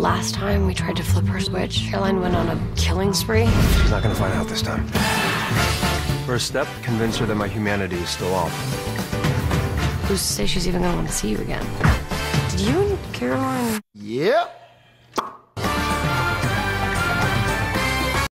last time we tried to flip her switch, Caroline went on a killing spree. She's not gonna find out this time. First step, convince her that my humanity is still off. Who's to say she's even gonna want to see you again? Did you and Caroline... Yep.